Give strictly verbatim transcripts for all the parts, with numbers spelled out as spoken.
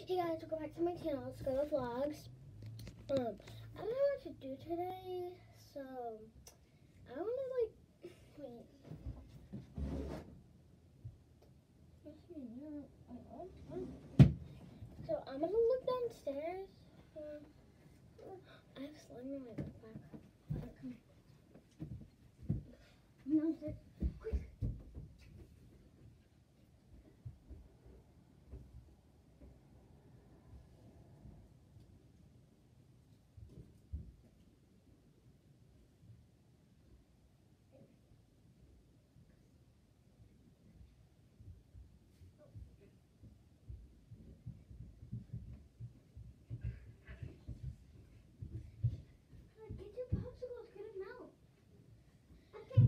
Hey guys, welcome back to my channel, Skylar Vlogs. Um, I don't know what to do today, so I want to like wait. So I'm gonna look downstairs. Um, I have slime in my backpack. Okay, come here. Downstairs, quick. Get your popsicles, get them out. Okay.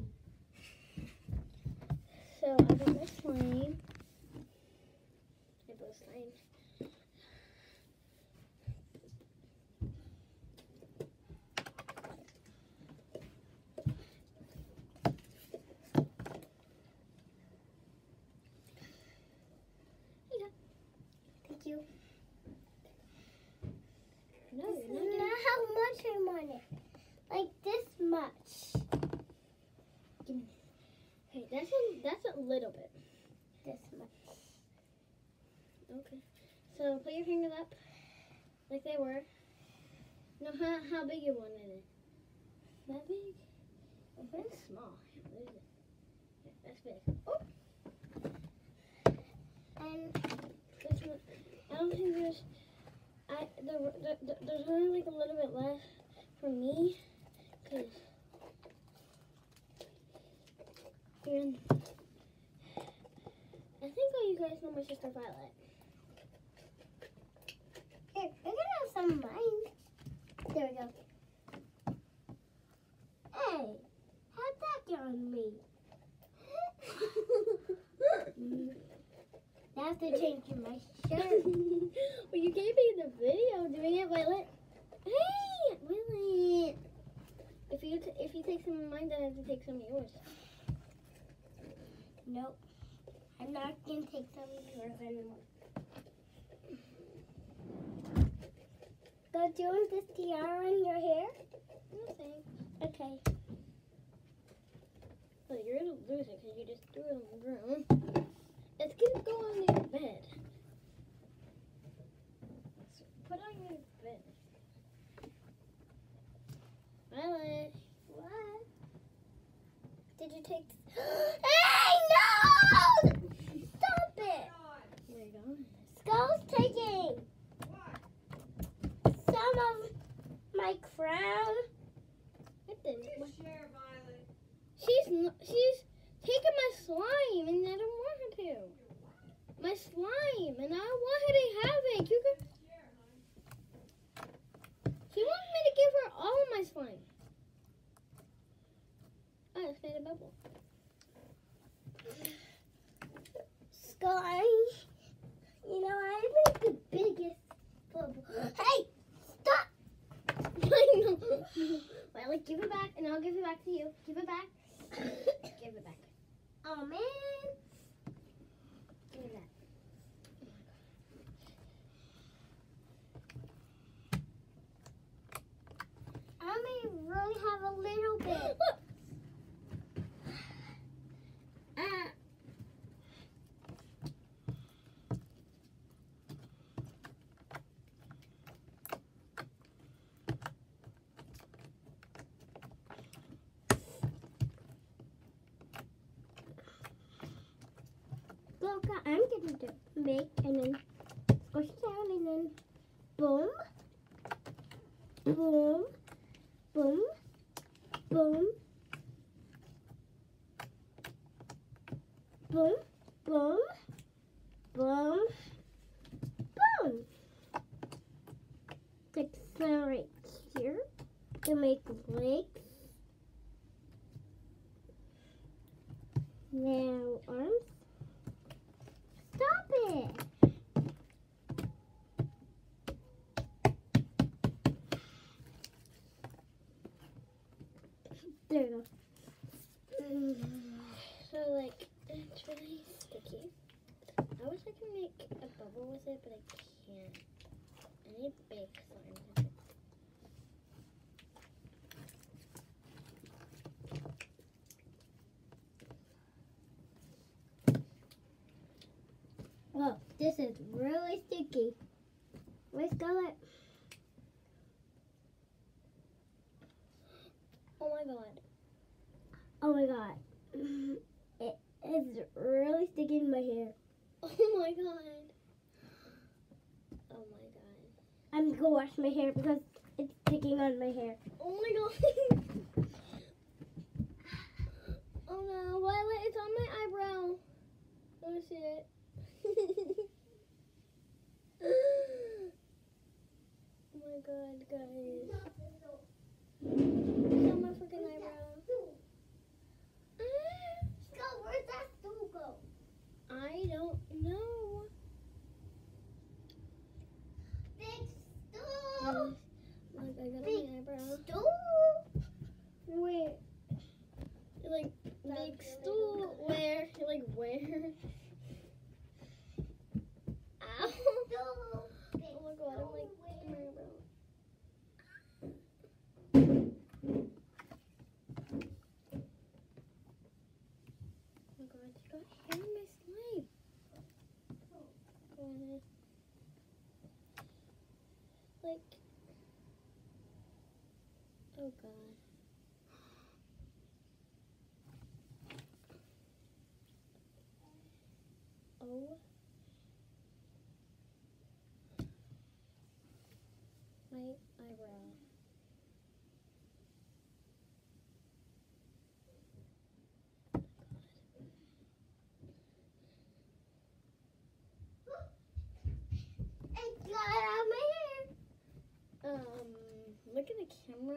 So I got my slime. I have those slime. Thank you. No, This you're is not. not how much I want it. Like this much. Okay, that's a, that's a little bit. This much. Okay. So put your fingers up, like they were. No, how how big you wanted it? That big? Oh, that's small. What is it? Yeah, that's big. Oh, And this one. I don't think there's. I the, the, the there's only like a little bit left for me, cause you're in. I think all you guys know my sister Violet. here, you're gonna have some of mine. There we go. Hey, how'd that get on me? Now I have to change my shirt. Well, you can't be in the video doing it, Violet. Hey, Violet. If you t if you take some of mine, then I have to take some of yours. Nope. I'm not gonna take some of yours anymore. Go, do you want this tiara in your hair? No thanks. Okay. Well, you're gonna lose it because you just threw it on the ground. It's gonna go on your bed. So put on your bed. Violet. What? Did you take? Hey, no! Stop it! Where you going? Skull's taking some of my crown. I didn't. She's n- she's taking my slime, and I don't want her to. My slime, and I want her to have it. You can. She wants me to give her all my slime. I just made a bubble. Skull, I, you know, I make the biggest bubble. Hey, stop! I know. Well, like, give it back, and I'll give it back to you. Give it back. Give it back. Oh, man. Give it back. I may really have a little bit. Look. Ah. Look, I'm going to make and then squish down and then boom, boom, boom, boom, boom, boom, boom, boom. Like so right here to make legs. Now arms. Stop it! There you go. So, like, it's really sticky. I wish I could make a bubble with it, but I can't. I need big slime. Oh, this is really sticky. Where's Scarlet? Oh my god. Oh my god. It is really sticky in my hair. Oh my god. Oh my god. I'm gonna go wash my hair because it's sticking on my hair. Oh my god. Oh no, Violet, it's on my eyebrow. Let me see it. Oh my god, guys. It's on my freaking eyebrow. Go, where'd that stool go? I don't know. Big stool! Look, I got Big my eyebrow. Stool! Wait. Like, big stool. Where? Like, where? Ow. Stool! Big Oh my god, I'm like, stool, my where? eyebrow. Oh my god, you got hair in my slime. Go ahead. Like, oh god. Oh. My eyebrow. It got out my hair. Um, look at the camera.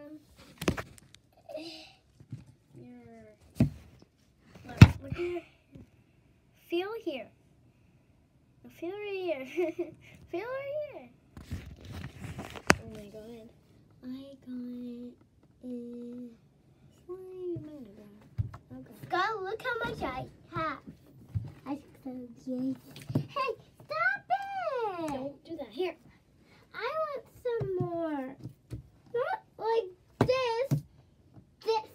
Your, look, look here. Feel here. Feel right here. Feel right here. Oh my god. I got a slime in my eyebrow. Okay. God, look how much I have. I so yay. Hey, stop it! Don't do that. Here. I want some more. Not like this. This.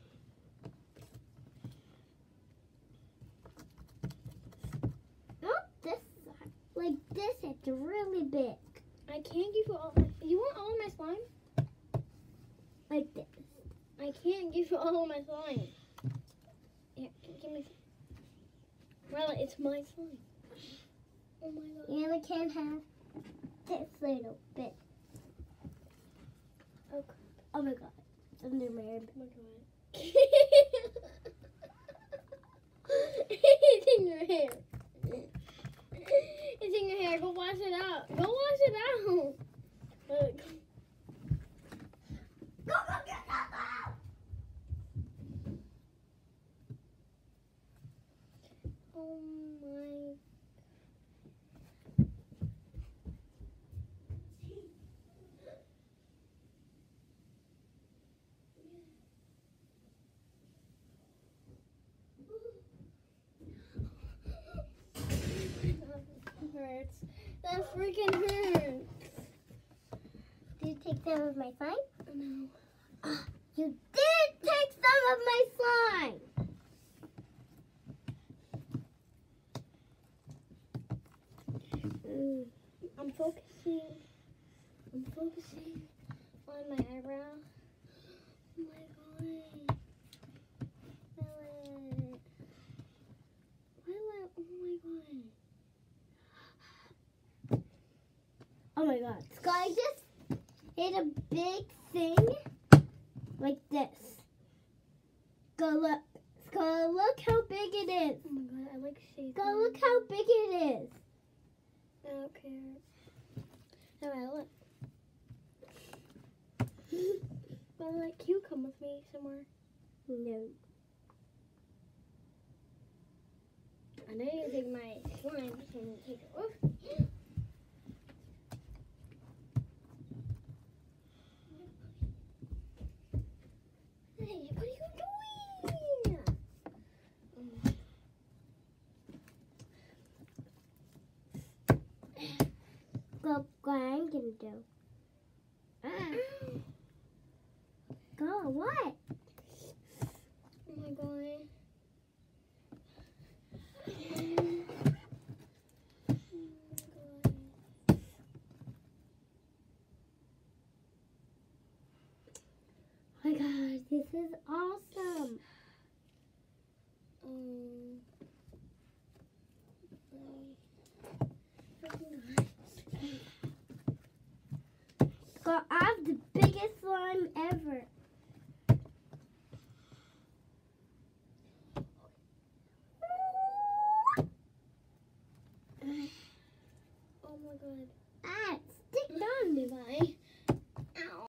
Not this side. Like this, it's really big. I can't give you all my, you want all of my slime? Like this. I can't give you all of my slime. Here, give me. Well, it's my slime. Oh my god. You only can have this little bit. Oh, Oh my god. It's under my hair. oh my god. It's in your hair. It's in your hair. Go wash it out. Go wash it out. Look. Go, go, get that out! Oh my. That hurts. That freaking hurts. Did you take some of my slime? No. You did take some of my slime! Mm. I'm focusing. I'm focusing on my eyebrow. Oh my god. Violet. Violet, oh my god. Oh my god. Sky just hit a big thing like this. Go look. Sky, look how big it is. Oh my god, I like shades. Go look how big it is. I don't care. Now Violet. Violet, can you come with me somewhere? No. I know you take my slime, so I'm gonna take it off. Hey, what are you doing? Um, Go can do. Ah. Go, what? Oh my god.